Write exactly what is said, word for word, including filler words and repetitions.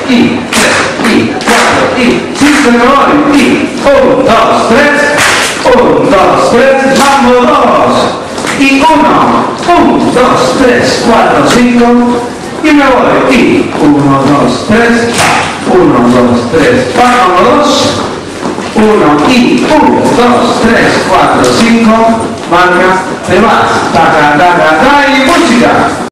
y tres, y cuatro, y cinco, me voy, y un, dos, tres, un, dos, tres, mambo dos, y uno, un, dos, tres, cuatro, cinco, y me voy, y uno, dos, tres, uno, dos, tres, mambo dos, uno, y uno, dos, tres, cuatro, cinco, marca, te vas, taca, taca, taca, y música.